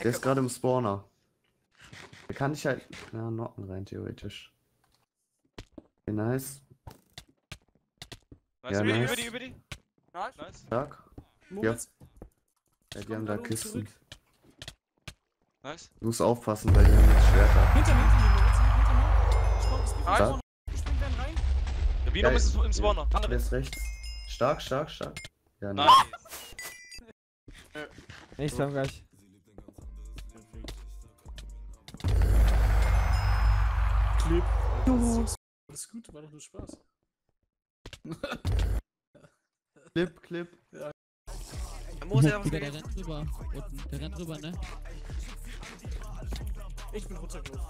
Der ist gerade im Spawner. Der kann ich halt knocken rein, theoretisch. Okay, nice. Nice, Ja, nice. über die. Nice. Stark. Moritz, Ja, die haben da Kisten. zurück. Nice. Du musst aufpassen, weil die haben jetzt Schwerter. Hinter mir, Moritz, hinter mir. Ich brauch, es gibt Ah, vorne. Springen werden rein. Der Venom ist im Spawner. Der Andere. ist rechts. Stark. Ja, Nice. Ich glaube gleich. Clip. Alles gut, war doch nur Spaß. Clip. Der muss ja Digga, der rennt rüber. Unten. Der rennt rüber, ne? Ich bin runtergelaufen.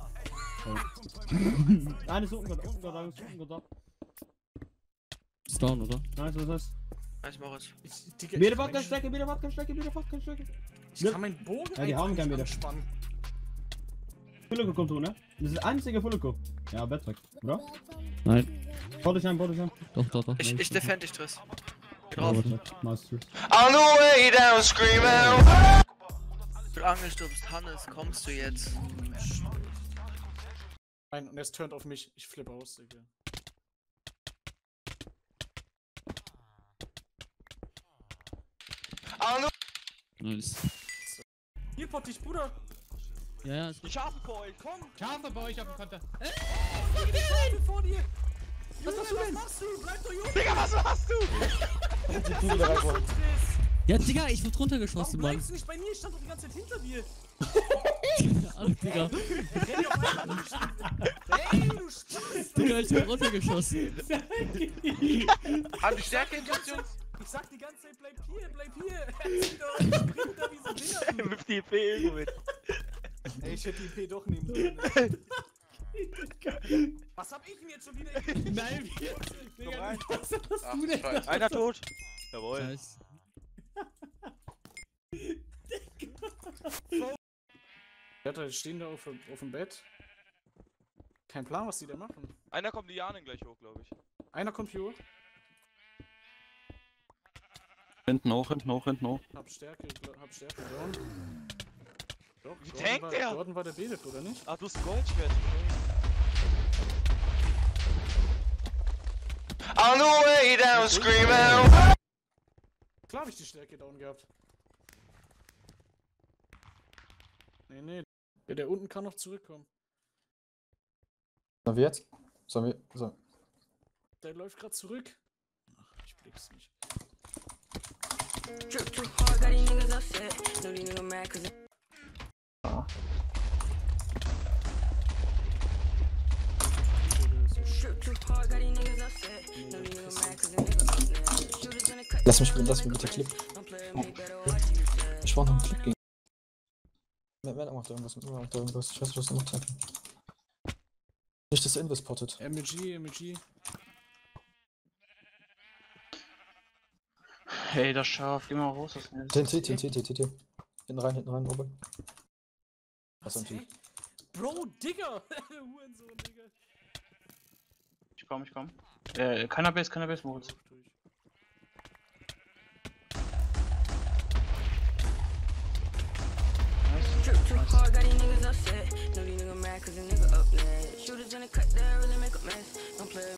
Nein, ist unten da. Ist down, oder? Nice. Nice, Moritz. Digga, Wieder ich kann Wodka-Strecke. Ich kann meinen Bogen Ja, die haben keinen wieder. anspannen. Fullico kommt hoch, ne? Das ist der einzige Fullico. Ja, Bettweg, oder? Nein. Bau dich ein. Doch. Ich defend dich, Triss. Geh Ja, drauf. Bettweg, Master. On the way down, screaming. Du angestumpft, Hannes, kommst du jetzt? Nein, und er ist turned auf mich. Ich flippe aus, Digga. Nice. Hier, Pott dich, Bruder. Ja, ist Die Schafe vor euch, komm! Schafe bei euch auf dem Konter. Vor dir. Was machst du denn? Was machst du? Bleib doch jung. Digga, was machst du? Ja, Digga, ich wurde Warum runtergeschossen, Mann. bleibst du nicht bei mir? Ich stand doch die ganze Zeit hinter dir. Ach, Digga. Renn auf einmal. Ey, du Spaß. Digga, ich bin runtergeschossen. Haben die Stärke-Injektion? Ich sag die ganze Zeit, bleib hier. Zieh doch, ich spring da wie so Dinger. Wirf die EP irgendwo mit. Ey, ich hätte die EP doch nehmen sollen. Was hab ich denn jetzt schon wieder? Nein, Digga, was hast du denn? Scheiße. Einer tot. Jawohl. Nice. Die stehen da auf dem Bett. Kein Plan, was die da machen. Einer kommt Lianen gleich hoch, glaube ich. Einer kommt hier hoch. Hinten hoch. Hab Stärke down. Doch, Wie tankt der? Gordon war der Belet, oder nicht? Ach, du hast ein Goldschwert. On the way down, screaming. Klar hab ich die Stärke down gehabt. Nee. Der unten kann noch zurückkommen. Sollen wir jetzt? So. Der läuft gerade zurück. Ach, ich blick's nicht. Lass mich bitte Clip. Oh. Ich brauch noch einen Clip gegen. Wer macht irgendwas? Ich weiß nicht, was du machst. Nicht, dass der Invis pottet. MEG. Hey, das Schaf, geh mal raus aus dem TNT. Hinten rein, Robin. Was ein Typ. Bro, Digga! Hurensohn, Digga. Ich komm. Keiner Base, Moritz. Hard, got these niggas upset. No, these niggas mad cause a nigga up next. Shooters in the cut, they really make a mess. Don't play.